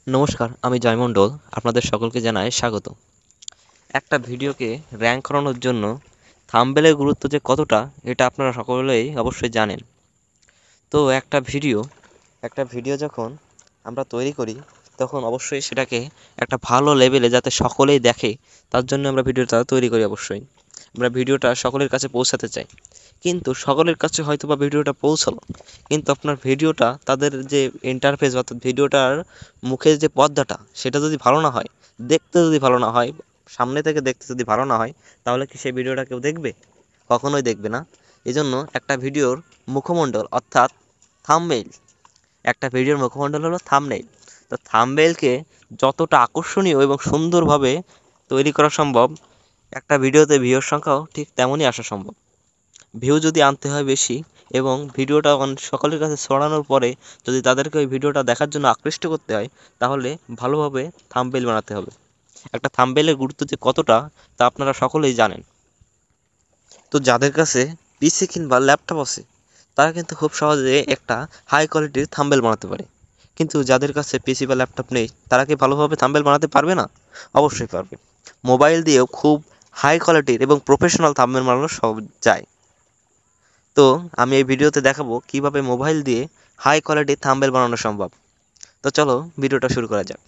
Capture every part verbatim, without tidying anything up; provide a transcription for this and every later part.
নমস্কার, আমি জয় মণ্ডল। আপনাদের সকলকে জানাই স্বাগত। একটা ভিডিওকে র্যাঙ্ক করানোর জন্য থাম্বনেলের গুরুত্ব যে কতটা, এটা আপনারা সকলেই অবশ্যই জানেন। তো একটা ভিডিও একটা ভিডিও যখন আমরা তৈরি করি, তখন অবশ্যই সেটাকে একটা ভালো লেভেলে যাতে সকলেই দেখে, তার জন্য আমরা ভিডিওটা তৈরি করি। অবশ্যই আমরা ভিডিওটা সকলের কাছে পৌঁছাতে চাই, কিন্তু সকলের কাছে হয়তো বা ভিডিওটা পৌঁছালো, কিন্তু আপনার ভিডিওটা তাদের যে ইন্টারফেস অর্থাৎ ভিডিওটার মুখের যে পর্দাটা, সেটা যদি ভালো না হয়, দেখতে যদি ভালো না হয়, সামনে থেকে দেখতে যদি ভালো না হয়, তাহলে কি সেই ভিডিওটা কেউ দেখবে? কখনোই দেখবে না। এজন্য একটা ভিডিওর মুখমণ্ডল অর্থাৎ থাম্বনেইল, একটা ভিডিওর মুখমণ্ডল হলো থাম্বনেইল। তো থাম্বনেইলকে যতটা আকর্ষণীয় এবং সুন্দরভাবে তৈরি করা সম্ভব, একটা ভিডিওতে ভিউর সংখ্যাও ঠিক তেমনই আসা সম্ভব। ভিউ যদি আনতে হয় বেশি এবং ভিডিওটা সকলের কাছে ছড়ানোর পরে যদি তাদেরকে ওই ভিডিওটা দেখার জন্য আকৃষ্ট করতে হয়, তাহলে ভালোভাবে থাম্বনেইল বানাতে হবে। একটা থাম্বনেইলের গুরুত্ব যে কতটা, তা আপনারা সকলেই জানেন। তো যাদের কাছে পিসি কিংবা ল্যাপটপ আছে, তারা কিন্তু খুব সহজে একটা হাই কোয়ালিটির থাম্বনেইল বানাতে পারে। কিন্তু যাদের কাছে পিসি বা ল্যাপটপ নেই, তারা কি ভালোভাবে থাম্বনেইল বানাতে পারবে না? অবশ্যই পারবে। মোবাইল দিয়েও খুব হাই কোয়ালিটির এবং প্রফেশনাল থাম্বনেইল বানানো সব যায়। তো আমি এই ভিডিওতে দেখাবো কিভাবে মোবাইল দিয়ে হাই কোয়ালিটির থাম্বনেইল বানানো সম্ভব। তো চলো ভিডিওটা শুরু করা যাক।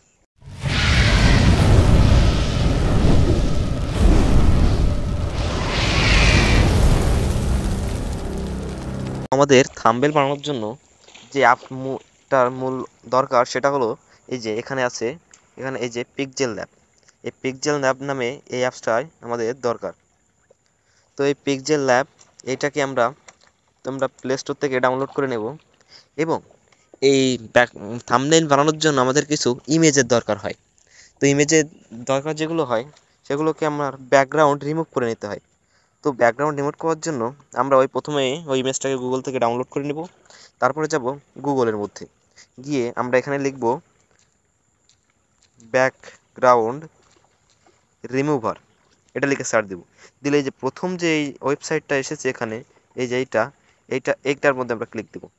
আমাদের থাম্বনেইল বানানোর জন্য যে অ্যাপটার মূল দরকার, সেটা হলো এই যে এখানে আছে, এখানে এই যে পিক্সেল ল্যাব। এই পিক্সেল ল্যাব নামে এই অ্যাপসটাই আমাদের দরকার। তো এই পিক্সেল ল্যাব এইটাকে আমরা তোমরা প্লে স্টোর থেকে ডাউনলোড করে নেব। এবং এই ব্যাক থাম্বনেইল বানানোর জন্য আমাদের কিছু ইমেজের দরকার হয়। তো ইমেজের দরকার যেগুলো হয়, সেগুলোকে আমার ব্যাকগ্রাউন্ড রিমুভ করে নিতে হয়। তো ব্যাকগ্রাউন্ড রিমুভ করার জন্য আমরা ওই প্রথমে ওই ইমেজটাকে গুগল থেকে ডাউনলোড করে নেব। তারপরে যাব গুগলের মধ্যে গিয়ে আমরা এখানে লিখব ব্যাকগ্রাউন্ড রিমুভার, এটা লিখে সার্চ দেব। দিলে এই যে প্রথম যে এই ওয়েবসাইটটা এসেছে এখানে, এই যে এইটা এইটা এইটার মধ্যে আমরা ক্লিক দেব।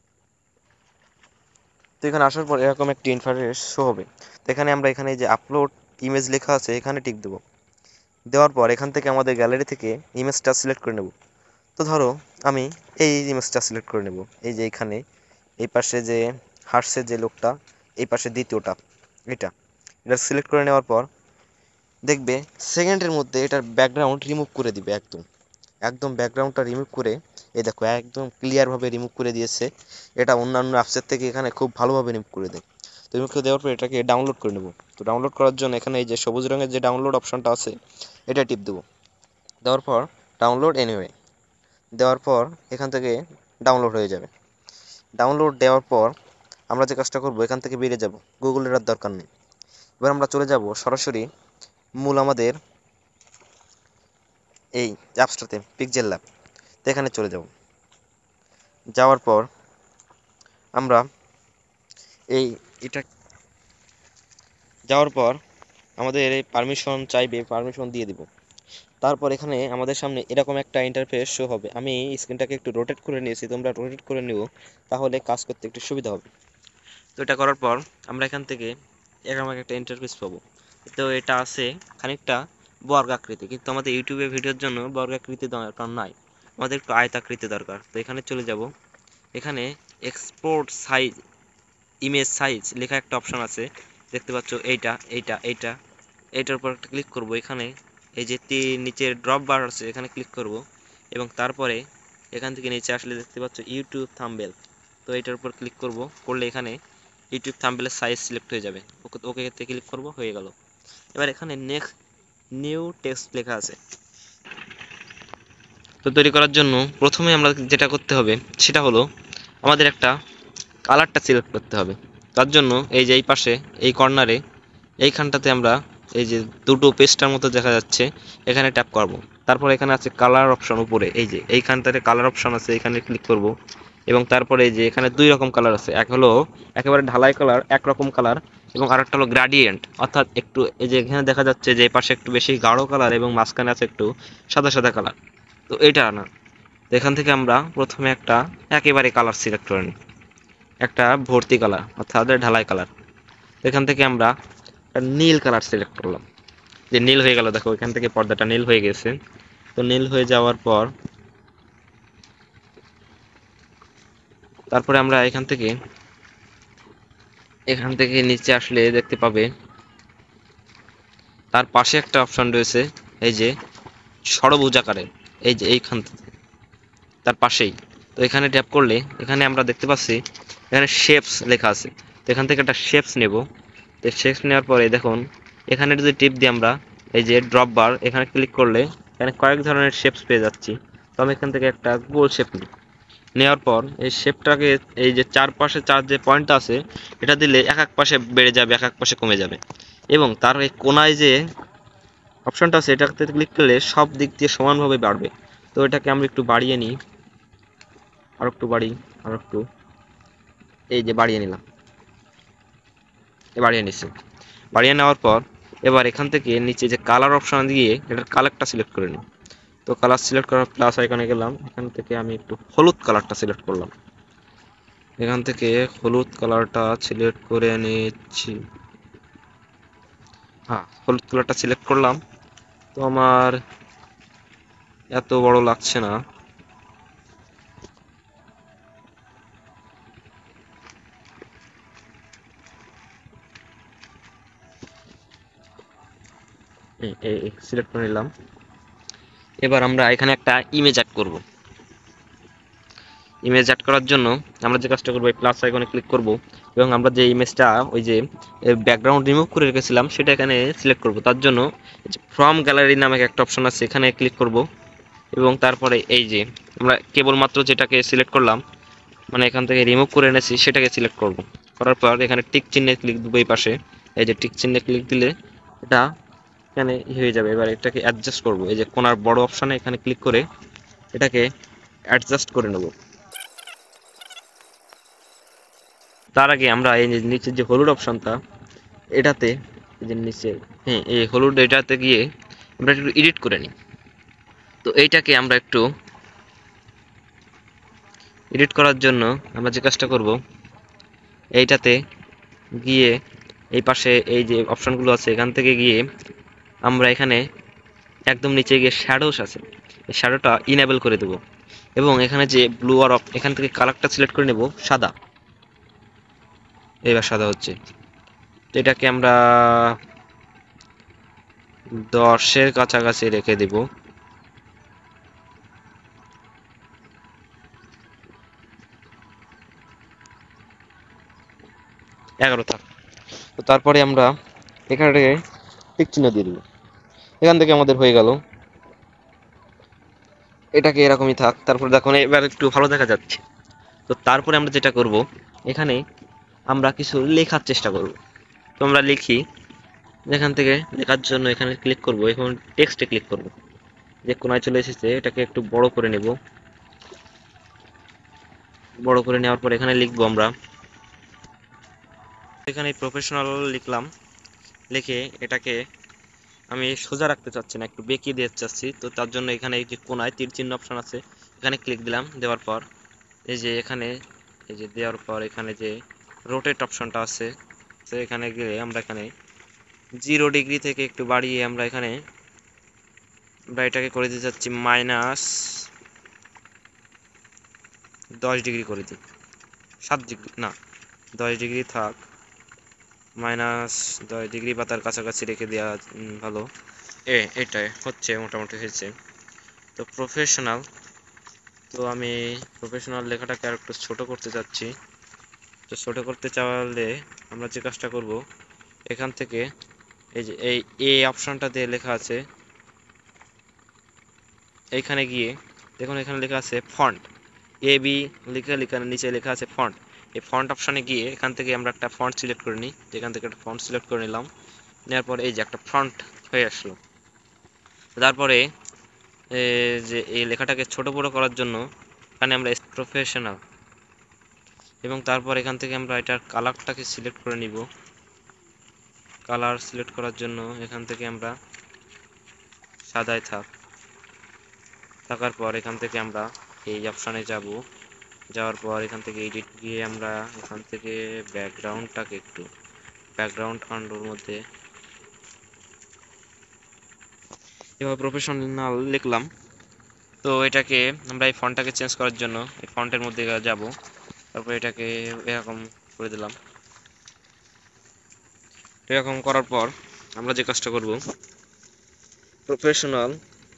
তো এখানে আসার পর এরকম একটি ইন্টারফেস শো হবে। তো এখানে আমরা এখানে যে আপলোড ইমেজ লেখা আছে, এখানে টিক দেবো। দেওয়ার পর এখান থেকে আমাদের গ্যালারি থেকে ইমেজটা সিলেক্ট করে নেব। তো ধরো আমি এই ইমেজটা সিলেক্ট করে নেব। এই যে এখানে এই পাশে যে হার্সের যে লোকটা, এই পাশে দ্বিতীয়টা, এটা এটা সিলেক্ট করে নেওয়ার পর দেখবে সেকেন্ডের মধ্যে এটার ব্যাকগ্রাউন্ড রিমুভ করে দিবে। একদম একদম ব্যাকগ্রাউন্ডটা রিমুভ করে, এই দেখো একদম ক্লিয়ারভাবে রিমুভ করে দিয়েছে। এটা অন্যান্য অ্যাপসের থেকে এখানে খুব ভালোভাবে রিমুভ করে দেয়। তো রিমুভ করে দেওয়ার পর এটাকে ডাউনলোড করে নেব। তো ডাউনলোড করার জন্য এখানে এই যে সবুজ রঙের যে ডাউনলোড অপশনটা আছে, এটা টিপ দেবো। দেওয়ার পর ডাউনলোড এনিওয়ে দেওয়ার পর এখান থেকে ডাউনলোড হয়ে যাবে। ডাউনলোড দেওয়ার পর আমরা যে কাজটা করবো, এখান থেকে বেরিয়ে যাব, গুগলের আর দরকার নেই। এবার আমরা চলে যাব সরাসরি মূল আমাদের এই অ্যাপসটাতে, পিক্সেল ল্যাব। তো এখানে চলে যাব। যাওয়ার পর আমরা এই এটা যাওয়ার পর আমাদের এই পারমিশন চাইবে, পারমিশন দিয়ে দিব। তারপর এখানে আমাদের সামনে এরকম একটা ইন্টারফেস শো হবে। আমি স্ক্রিনটাকে একটু রোটেট করে নিয়েছি, তোমরা রোটেট করে নিও, তাহলে কাজ করতে একটু সুবিধা হবে। তো এটা করার পর আমরা এখান থেকে এরকম একটা ইন্টারফেস পাবো। তো এটা আছে খানিকটা বর্গাকৃতি, কিন্তু আমাদের ইউটিউবে ভিডিওর জন্য বর্গাকৃতি দরকার নাই, আমাদের একটু আয়তাকৃতি দরকার। তো এখানে চলে যাব। এখানে এক্সপোর্ট সাইজ, ইমেজ সাইজ লেখা একটা অপশন আছে, দেখতে পাচ্ছ, এইটা এইটা এইটা এইটার উপর একটা ক্লিক করব। এখানে এই যে নিচের ড্রপ বার আছে, এখানে ক্লিক করব এবং তারপরে এখান থেকে নিচে আসলে দেখতে পাচ্ছ ইউটিউব থাম্বনেইল। তো এইটার উপর ক্লিক করব, করলে এখানে ইউটিউব থাম্বনেইলের সাইজ সিলেক্ট হয়ে যাবে। ওকে ওকে তে ক্লিক করব, হয়ে গেল। এবার এখানে নেক্সট নিউ টেক্সট লেখা আছে। তো তৈরি করার জন্য প্রথমে আমরা যেটা করতে হবে, সেটা হলো আমাদের একটা কালারটা সিলেক্ট করতে হবে। তার জন্য এই যে এই পাশে এই কর্নারে এইখানটাতে আমরা এই যে দুটো পেস্টার মতো দেখা যাচ্ছে, এখানে ট্যাপ করব। তারপর এখানে আছে কালার অপশন, উপরে এই যে এইখানটাতে কালার অপশন আছে, এখানে ক্লিক করব। এবং তারপরে এই যে এখানে দুই রকম কালার আছে, এক হলো একেবারে ঢালাই কালার, একরকম কালার, এবং আরেকটা হলো গ্রাডিয়েন্ট, অর্থাৎ একটু এই যে এখানে দেখা যাচ্ছে যে এই পাশে একটু বেশি গাঢ় কালার এবং মাঝখানে আছে একটু সাদা সাদা কালার। তো এইটা না, তো এখান থেকে আমরা প্রথমে একটা একেবারে কালার সিলেক্ট করে নিই, একটা ভর্তি কালার অর্থাৎ ঢালাই কালার। এখান থেকে আমরা একটা নীল কালার সিলেক্ট করলাম, যে নীল হয়ে গেল, দেখো এখান থেকে পর্দাটা নীল হয়ে গেছে। তো নীল হয়ে যাওয়ার পর তারপরে আমরা এখান থেকে এখান থেকে নিচে আসলে দেখতে পাবে তার পাশে একটা অপশন রয়েছে, এই যে ষড়ভুজ আকারে, এই যে এইখান থেকে তার পাশেই। তো এখানে ট্যাপ করলে এখানে আমরা দেখতে পাচ্ছি এখানে শেপস লেখা আছে। তো এখান থেকে একটা শেপস নেব। তো শেপস নেওয়ার পরে দেখুন এখানে যদি টিপ দিই আমরা, এই যে ড্রপ বার, এখানে ক্লিক করলে এখানে কয়েক ধরনের শেপস পেয়ে যাচ্ছি। তো আমি এখান থেকে একটা গোল শেপ নিই। নেওয়ার পর এই শেপটাকে, এই যে চারপাশে চার যে পয়েন্ট আছে, এটা দিলে এক এক পাশে বেড়ে যাবে, এক এক পাশে কমে যাবে। এবং তার এই কোনায় যে অপশনটা আছে এটাতে ক্লিক করলে সব দিক দিয়ে সমানভাবে বাড়বে। তো এটাকে আমরা একটু বাড়িয়ে নিই, আর একটু বাড়ি, আর একটু, এই যে বাড়িয়ে নিলাম, বাড়িয়ে নিচ্ছি। বাড়িয়ে নেওয়ার পর এবার এখান থেকে নিচে যে কালার অপশন দিয়ে এটার কালারটা সিলেক্ট করে নিই। তো কালার সিলেক্ট করার প্লাস আইকনে গেলাম, এখান থেকে আমি একটু হলুদ কালারটা সিলেক্ট করলাম। এখান থেকে হলুদ কালারটা সিলেক্ট করে নিচ্ছি। হ্যাঁ, হলুদ কালারটা সিলেক্ট করলাম। তো আমার এত বড় লাগছে না, সিলেক্ট করে নিলাম। এবার আমরা এখানে একটা ইমেজ অ্যাড করব। ইমেজ অ্যাড করার জন্য আমরা যে কাজটা করবো, এই প্লাস আইকনে ক্লিক করব এবং আমরা যে ইমেজটা ওই যে ব্যাকগ্রাউন্ড রিমুভ করে রেখেছিলাম সেটা এখানে সিলেক্ট করব। তার জন্য ফ্রম গ্যালারি নামে একটা অপশন আছে, এখানে ক্লিক করব এবং তারপরে এই যে আমরা কেবলমাত্র যেটাকে সিলেক্ট করলাম, মানে এখান থেকে রিমুভ করে এনেছি সেটাকে সিলেক্ট করব। করার পর এখানে টিক চিহ্নে ক্লিক দেবো, এই পাশে এই যে টিক চিহ্নে ক্লিক দিলে এটা এখানে হয়ে যাবে। এবার এটাকে অ্যাডজাস্ট করব, এই যে কোনার বড় অপশানে এখানে ক্লিক করে এটাকে অ্যাডজাস্ট করে নেব। তার আগে আমরা এই নিচের যে হলুদ অপশনটা, এটাতে এই যে নিচে, হ্যাঁ এই হলুদ, এটাতে গিয়ে আমরা একটু এডিট করে নিই। তো এইটাকে আমরা একটু এডিট করার জন্য আমরা যে কাজটা করব, এইটাতে গিয়ে এই পাশে এই যে অপশনগুলো আছে এখান থেকে গিয়ে আমরা এখানে একদম নিচে গিয়ে শ্যাডোস আছে, এই শ্যাডোটা ইনেবল করে দেব এবং এখানে যে ব্লু আর এখান থেকে কালারটা সিলেক্ট করে নেব সাদা। এবার সাদা হচ্ছে। তো এটাকে আমরা দশের কাছাকাছি রেখে দেব। এগারো থাক। তো তারপরে আমরা এখানে টিক চিহ্ন দিয়ে দেব। এখান থেকে আমাদের হয়ে গেল। এটাকে এরকমই থাক। তারপর দেখুন এবার একটু ভালো দেখা যাচ্ছে। তো তারপরে আমরা যেটা করব, এখানে আমরা কিছু লেখার চেষ্টা করব। তো আমরা লিখি, এখান থেকে লেখার জন্য এখানে ক্লিক করব, এখন টেক্সটে ক্লিক করব। যে কোনায় চলে এসেছে এটাকে একটু বড় করে নেব। বড় করে নেওয়ার পর এখানে লিখবো আমরা, এখানে প্রফেশনাল লিখলাম। লিখে এটাকে আমি সোজা রাখতে চাচ্ছি না, একটু বেঁকিয়ে দিতে চাচ্ছি। তো তার জন্য এখানে এই যে কোনায় তীর চিহ্ন অপশন আছে, এখানে ক্লিক দিলাম। দেওয়ার পর এই যে এখানে এই যে দেওয়ার পর এখানে যে রোটেট অপশনটা আছে, তো এখানে গিয়ে আমরা এখানে জিরো ডিগ্রি থেকে একটু বাড়িয়ে আমরা এখানে আমরা এটাকে করে দিতে চাচ্ছি মাইনাস দশ ডিগ্রি করে দিই। সাত ডিগ্রি না, দশ ডিগ্রি থাক, মাইনাস দশ ডিগ্রি বা তার কাছাকাছি রেখে দেওয়া ভালো। এ এটাই হচ্ছে, মোটামুটি হয়েছে। তো প্রফেশনাল, তো আমি প্রফেশনাল লেখাটাকে আর একটু ছোটো করতে চাচ্ছি। তো ছোটো করতে চাইলে আমরা যে কাজটা করব, এখান থেকে এই যে এই এ অপশনটা দিয়ে লেখা আছে, এইখানে গিয়ে দেখুন এখানে লেখা আছে ফন্ট, এ বি লিখে লেখা নিচে লেখা আছে ফন্ট। এই ফন্ট অপশানে গিয়ে এখান থেকে আমরা একটা ফন্ট সিলেক্ট করে নিই। যেখান থেকে একটা ফন্ট সিলেক্ট করে নিলাম। নেওয়ার পর এই যে একটা ফন্ট হয়ে আসলো। তারপরে যে এই লেখাটাকে ছোট বড় করার জন্য এখানে আমরা প্রফেশনাল, এবং তারপর এখান থেকে আমরা এটার কালারটাকে সিলেক্ট করে নিব। কালার সিলেক্ট করার জন্য এখান থেকে আমরা সাদায় থাক। থাকার পর এখান থেকে আমরা এই অপশানে যাব। যাওয়ার পর এখান থেকে এডিট গিয়ে আমরা এখান থেকে ব্যাকগ্রাউন্ডটাকে একটু ব্যাকগ্রাউন্ড কন্ট্রোল মধ্যে এভাবে প্রফেশনাল লিখলাম। তো এটাকে আমরা এই ফন্টটাকে চেঞ্জ করার জন্য এই ফন্টের মধ্যে যাব, তারপর এটাকে এরকম করে দিলাম। এরকম করার পর আমরা যে কাজটা করব, প্রফেশনাল,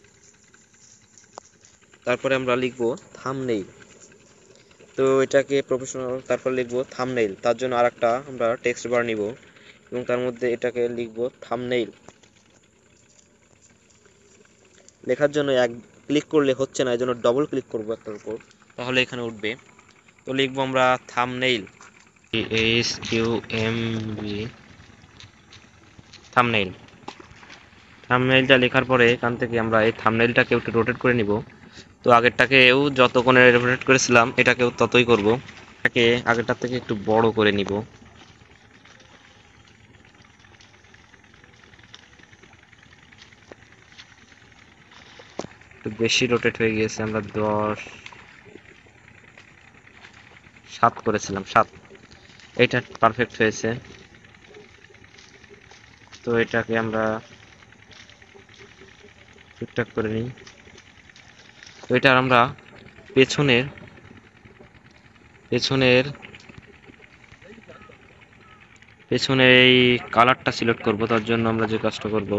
তারপরে আমরা লিখব থাম্বনেইল। তো এটাকে প্রফেশনাল, তারপর লিখব থাম্বনেইল। তার জন্য আরেকটা আমরা টেক্সট বার নিব এবং তার মধ্যে এটাকে লিখব থাম্বনেইল। লেখার জন্য এক ক্লিক করলে হচ্ছে না, এই জন্য ডবল ক্লিক করব একটার উপর, তাহলে এখানে উঠবে। তো লিখব আমরা thumbnail, H U M B, thumbnail. থাম্বনেইলটা লেখার পরে এখান থেকে আমরা এই থাম্বনেইলটাকে একটু রোটেট করে নিব। তো আগেরটাকেও যত কোণে রোটেট করেছিলাম এটাকেও ততই করব। এটাকে আগেরটার থেকে একটু বড় করে নিব। একটু বেশি রোটেট হয়ে গিয়েছে, আমরা দশ সাত করেছিলাম, সাত। এটা পারফেক্ট হয়েছে। তো এটাকে আমরা ঠিকঠাক করে নিই। তো এটা আমরা পেছনের পেছনের পেছনের এই কালারটা সিলেক্ট করব। তার জন্য আমরা যে কাজটা করব,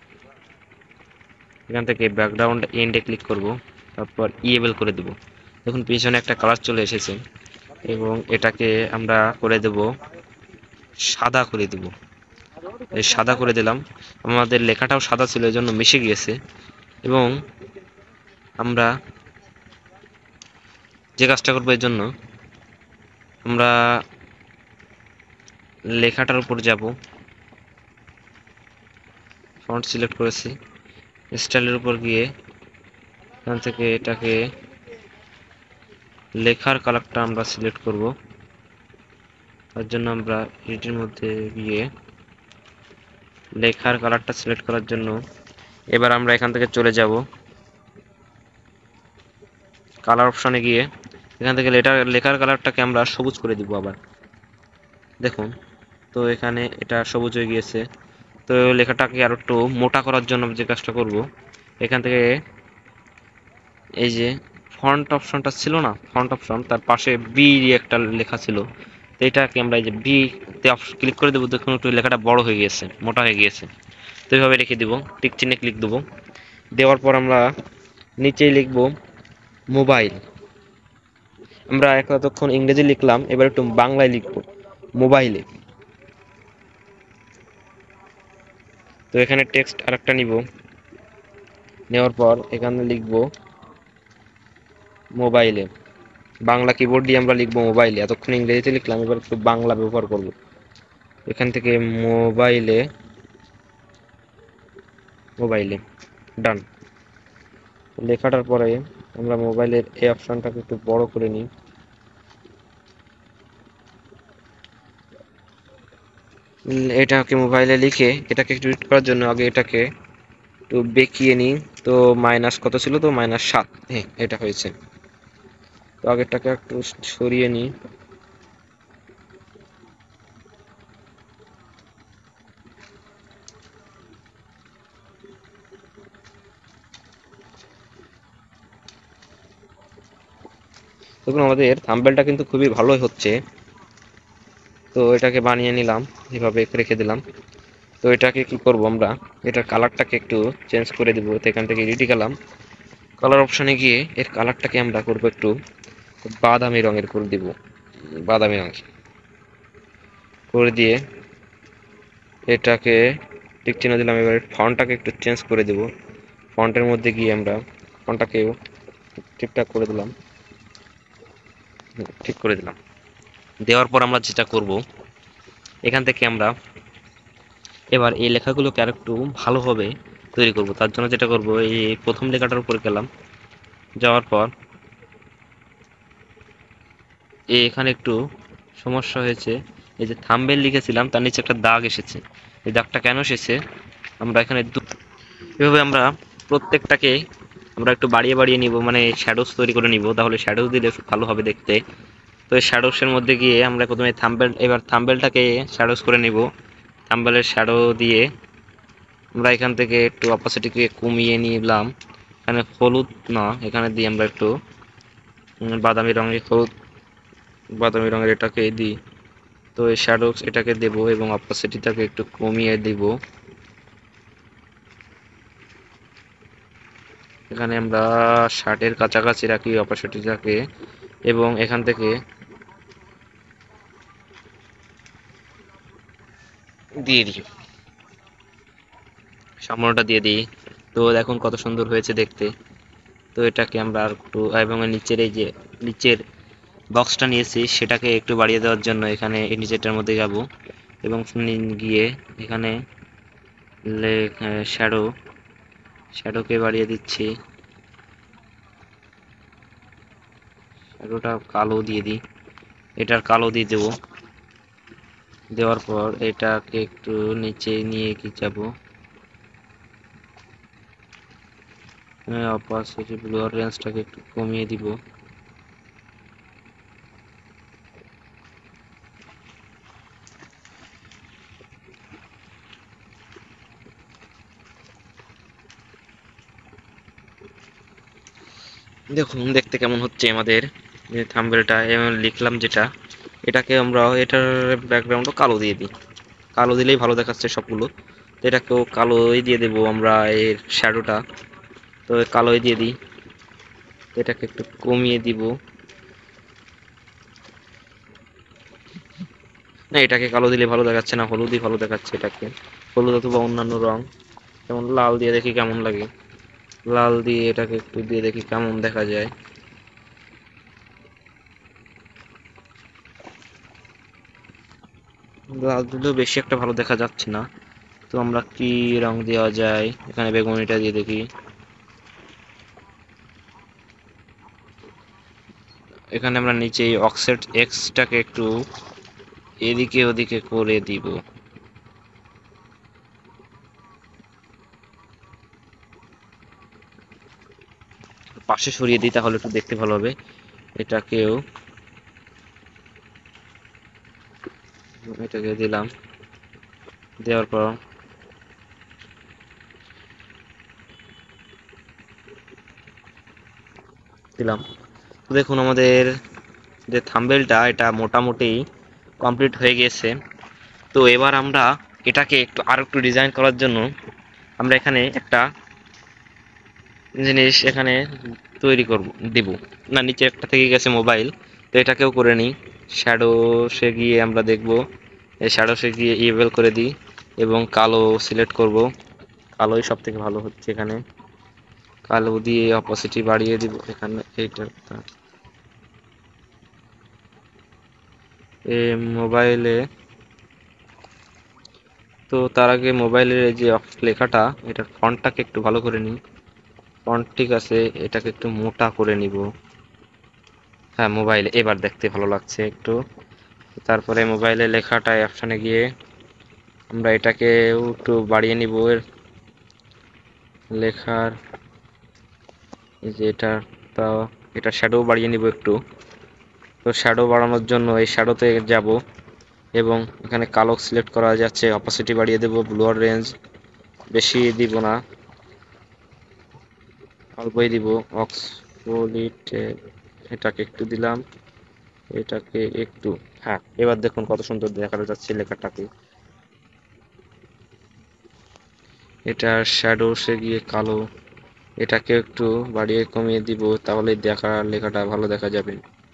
এখান থেকে ব্যাকগ্রাউন্ড এন্ডে ক্লিক করব, তারপর ইয়েবেল করে দেব। দেখুন পেছনে একটা কালার চলে এসেছে এবং এটাকে আমরা করে দেব সাদা করে দেব। এই সাদা করে দিলাম। আমাদের লেখাটাও সাদা ছিল, এই জন্য মিশে গিয়েছে। এবং আমরা যে কাজটা করবো, এর জন্য আমরা লেখাটার উপর যাব, ফন্ট সিলেক্ট করেছি, স্টাইলের উপর গিয়ে এখান থেকে এটাকে লেখার কালারটা আমরা সিলেক্ট করব। তার জন্য আমরা এটির মধ্যে গিয়ে লেখার কালারটা সিলেক্ট করার জন্য এবার আমরা এখান থেকে চলে যাব কালার অপশনে গিয়ে এখান থেকে লেটার লেখার কালারটাকে আমরা সবুজ করে দিব আবার। দেখুন, তো এখানে এটা সবুজ হয়ে গিয়েছে। তো লেখাটাকে আরো একটু মোটা করার জন্য যে কাজটা করব, এখান থেকে এই যে ফন্ট অপশনটা ছিল না, ফন্ট অপশন, তার পাশে বি একটা লেখা ছিল, তো এটাকে আমরা এই যে বি তে ক্লিক করে দেবো। দেখুন একটু লেখাটা বড় হয়ে গিয়েছে, মোটা হয়ে গিয়েছে। তো এইভাবে রেখে দিব, টিক চিহ্নে ক্লিক দেবো। দেওয়ার পর আমরা নিচেই লিখব মোবাইল। আমরা এতক্ষণ ইংরেজি লিখলাম, এবার একটু বাংলায় লিখব মোবাইলে। তো এখানে টেক্সট আরেকটা নিব, নেওয়ার পর এখানে লিখব মোবাইলে। বাংলা কিবোর্ড দিয়ে আমরা লিখবো মোবাইলে, এতক্ষণ ইংরেজিতে লিখলাম, এবার একটু বাংলা ব্যবহার করব। এখান থেকে মোবাইলে, মোবাইলে ডান। লেখাটার পরে আমরা মোবাইলের এই অপশনটাকে একটু বড় করে নিই। এটাকে মোবাইলে লিখে এটাকে একটু এডিট করার জন্য আগে এটাকে একটু বেঁকিয়ে নিই। তো মাইনাস কত ছিল, তো মাইনাস সাত, হ্যাঁ এটা হয়েছে। তো আগেরটাকে একটু সরিয়ে নিই। দেখুন আমাদের থাম্বনেলটা কিন্তু খুবই ভালোই হচ্ছে। তো এটাকে বানিয়ে নিলাম, এভাবে রেখে দিলাম। তো এটাকে কি করব, আমরা এটার কালারটাকে একটু চেঞ্জ করে দিব। তো এখান থেকে এডিট গেলাম, কালার অপশনে গিয়ে এর কালারটাকে আমরা করব একটু বাদামি রঙের করে দিব, বাদামি রঙের করে দিয়ে এটাকে টিক চিহ্ন দিলাম। এবার ফন্টটাকে একটু চেঞ্জ করে দেব। ফন্টের মধ্যে গিয়ে আমরা ফন্টটাকেও ঠিকঠাক করে দিলাম, ঠিক করে দিলাম। দেওয়ার পর আমরা যেটা করব, এখান থেকে আমরা এবার এই লেখাগুলোকে আর একটু ভালোভাবে তৈরি করব। তার জন্য যেটা করব, এই প্রথম লেখাটার উপর গেলাম, যাওয়ার পর এখানে একটু সমস্যা হয়েছে। এই যে থাম্বনেল লিখেছিলাম তার নিচে একটা দাগ এসেছে। এই দাগটা কেন এসেছে, আমরা এখানে এভাবে আমরা প্রত্যেকটাকে আমরা একটু বাড়িয়ে বাড়িয়ে নিব, মানে শ্যাডোজ তৈরি করে নিব, তাহলে শ্যাডোজ দিলে ভালো হবে দেখতে। তো এই শ্যাডোজের মধ্যে গিয়ে আমরা প্রথমে থাম্বনেল, এবার থাম্বনেলটাকে শ্যাডোজ করে নিব। থাম্বনেলের শ্যাডো দিয়ে আমরা এখান থেকে একটু অপাসিটিকে কমিয়ে নিলাম। এখানে হলুদ না, এখানে দিয়ে আমরা একটু বাদামি রঙের হলুদ বাদামি রঙের এটাকে দিই। তো এই শ্যাডোস এটাকে দেব এবং অপাসিটিটাকে একটু কমিয়ে দিব। এখানে আমরা ষাটের কাছাকাছি রাখি অপাসিটিটাকে এবং এখান থেকে দিয়ে দিই, সামনেটা দিয়ে দিই। তো দেখুন কত সুন্দর হয়েছে দেখতে। তো এটাকে আমরা আর একটু এবং নিচের এই যে নিচের বক্সটা নিয়েছি সেটাকে একটু বাড়িয়ে দেওয়ার জন্য এখানে এই নিচেরটার মধ্যে যাব এবং গিয়ে এখানে শ্যাডো শ্যাডোকে বাড়িয়ে দিচ্ছি। শ্যাডোটা কালো দিয়ে দিই, এটার কালো দিয়ে দেবো। দেওয়ার পর এটাকে একটু নিচে নিয়ে কি যাব, অপাসিটি ব্লুর রেঞ্জটাকে একটু কমিয়ে দিব। দেখুন দেখতে কেমন হচ্ছে আমাদের থাম্বনেলটা। এবং লিখলাম যেটা, এটাকে আমরা এটার ব্যাকগ্রাউন্ডও কালো দিয়ে দিই, কালো দিলেই ভালো দেখাচ্ছে সবগুলো। তো এটাকেও কালোই দিয়ে দেবো আমরা এর শ্যাডোটা। তো কালোই দিয়ে দিই, এটাকে একটু কমিয়ে দিব। না, এটাকে কালো দিলে ভালো দেখাচ্ছে না, হলুদই ভালো দেখাচ্ছে এটাকে। হলুদ অথবা অন্যান্য রং, যেমন লাল দিয়ে দেখি কেমন লাগে। লাল দিয়ে এটাকে একটু দিয়ে দেখি কেমন দেখা যায়। লাল দিলেও বেশি একটা ভালো দেখা যাচ্ছে না। তো আমরা কি রং দেওয়া যায়, এখানে বেগুনিটা দিয়ে দেখি। এখানে আমরা নিচে অফসেট এক্সটাকে একটু এদিকে ওদিকে করে দিব। পাশে সরিয়ে দিই তাহলে একটু দেখতে ভালো হবে। এটাকেও এটাকে দিলাম, দেওয়ার পর দিলাম। দেখুন আমাদের যে থাম্বনেলটা এটা মোটামুটি কমপ্লিট হয়ে গেছে। তো এবার আমরা এটাকে একটু আর একটু ডিজাইন করার জন্য আমরা এখানে একটা জিনিস এখানে তৈরি করব দিব না, নিচে একটা থেকে গেছে মোবাইল। তো এটাকেও করে নিই, শ্যাডো সে গিয়ে আমরা দেখব, এই শ্যাডো সে গিয়ে ইভেল করে দিই এবং কালো সিলেক্ট করব। কালোই সব থেকে ভালো হচ্ছে, এখানে কালো দিয়ে অপাসিটি বাড়িয়ে দিব এখানে এইটা। এই মোবাইলে, তো তার আগে মোবাইলের এই যে লেখাটা এটার ফন্টটাকে একটু ভালো করে নিই। ফন্ট ঠিক আছে, এটাকে একটু মোটা করে নিব। হ্যাঁ, মোবাইলে এবার দেখতে ভালো লাগছে একটু। তারপরে মোবাইলে লেখাটা অপশানে গিয়ে আমরা এটাকে একটু বাড়িয়ে নিব, এর লেখার এই যে এটা, তা এটা শ্যাডো বাড়িয়ে নিব একটু। তো শ্যাডো বাড়ানোর জন্য এই শ্যাডোতে যাব এবং এখানে কালো সিলেক্ট করা যাচ্ছে, অপাসিটি বাড়িয়ে দেব, ব্লুর রেঞ্জ বেশি দিব না, অল্পই দিব। অক্সফোলিট এটাকে একটু দিলাম, এটাকে একটু, হ্যাঁ এবার দেখুন কত সুন্দর দেখা যাচ্ছে লেখাটাকে। এটা শ্যাডো সে গিয়ে কালো, এটাকে একটু বাড়িয়ে কমিয়ে দিব, তাহলে দেখা লেখাটা ভালো দেখা যাবে।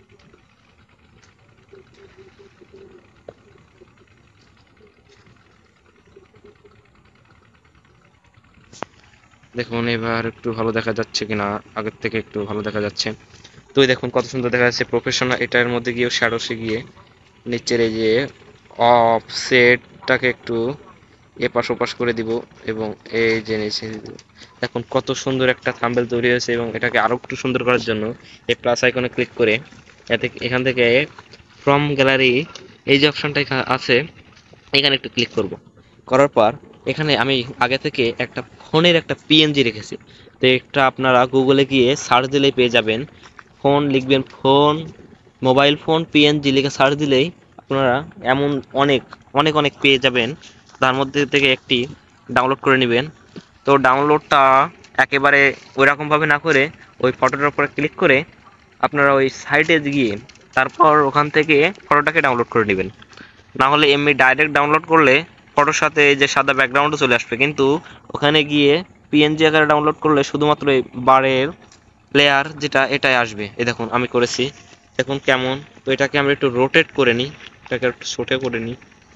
দেখুন এবার একটু ভালো দেখা যাচ্ছে কিনা, আগের থেকে একটু ভালো দেখা যাচ্ছে। তো দেখুন কত সুন্দর দেখা যাচ্ছে প্রফেশনাল। এটার মধ্যে গিয়ে শ্যাডো সে গিয়ে নিচের এই যে অফসেটটাকে একটু এপাশ ওপাশ করে দিব এবং এই যে নিচে দেখুন কত সুন্দর একটা থাম্বনেল তৈরি হয়েছে। এবং এটাকে আরো একটু সুন্দর করার জন্য এই প্লাস আইকনে ক্লিক করে এতে এখান থেকে ফ্রম গ্যালারি এই যে অপশনটা আছে এখানে একটু ক্লিক করব। করার পর এখানে আমি আগে থেকে একটা ফোনের একটা পিএনজি রেখেছি। তো এটা আপনারা গুগলে গিয়ে সার্চ দিলেই পেয়ে যাবেন। ফোন লিখবেন, ফোন মোবাইল ফোন পিএনজি লিখে সার্চ দিলেই আপনারা এমন অনেক অনেক অনেক পেয়ে যাবেন তার মধ্যে থেকে একটি ডাউনলোড করে নেবেন। তো ডাউনলোডটা একেবারে ওইরকমভাবে না করে ওই ফটোটার উপরে ক্লিক করে আপনারা ওই সাইটে গিয়ে তারপর ওখান থেকে ফটোটাকে ডাউনলোড করে নেবেন। না হলে এমনি ডাইরেক্ট ডাউনলোড করলে ফটোর সাথে এই যে সাদা ব্যাকগ্রাউন্ডও চলে আসবে, কিন্তু ওখানে গিয়ে পিএনজি আকারে ডাউনলোড করলে শুধুমাত্র এই বারের লেয়ার যেটা এটাই আসবে। এই দেখুন আমি করেছি, দেখুন কেমন। তো এটাকে আমরা একটু রোটেট করে নিই, এটাকে একটু ছোট করে নিই,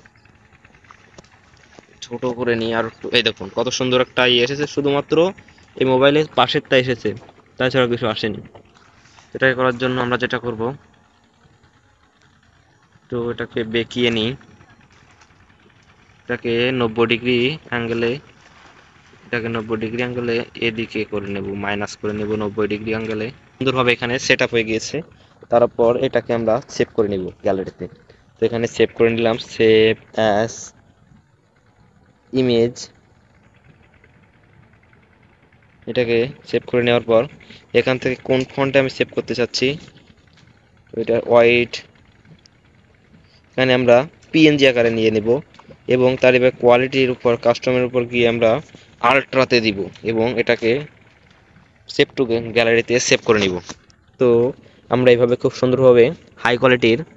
ছোট করে নিই আর একটু। এই দেখুন কত সুন্দর একটা ইয়ে এসেছে, শুধুমাত্র এই মোবাইলের পাশেরটা এসেছে, তাছাড়া কিছু আসেনি। এটাকে করার জন্য আমরা যেটা করব, তো এটাকে বেঁকিয়ে নিই, এটাকে নব্বই ডিগ্রি অ্যাঙ্গেলে এটাকে নব্বই ডিগ্রি অ্যাঙ্গেলে এদিকে করে নেব, মাইনাস করে নেব নব্বই ডিগ্রি অ্যাঙ্গেলে। সুন্দরভাবে এখানে সেট আপ হয়ে গিয়েছে। তারপর এটাকে আমরা সেভ করে নিব গ্যালারিতে। তো এখানে সেভ করে নিলাম, সেভ অ্যাজ ইমেজ। এটাকে সেভ করে নেওয়ার পর এখান থেকে কোন ফন্টে আমি সেভ করতে চাচ্ছি, এটা হোয়াইট, এখানে আমরা পিএনজি আকারে নিয়ে নেব এবং তার এবার কোয়ালিটির উপর কাস্টমের উপর গিয়ে আমরা আল্ট্রাতে দিব এবং এটাকে সেভ টু গ্যালারিতে সেভ করে নিব। তো আমরা এইভাবে খুব সুন্দরভাবে হাই কোয়ালিটির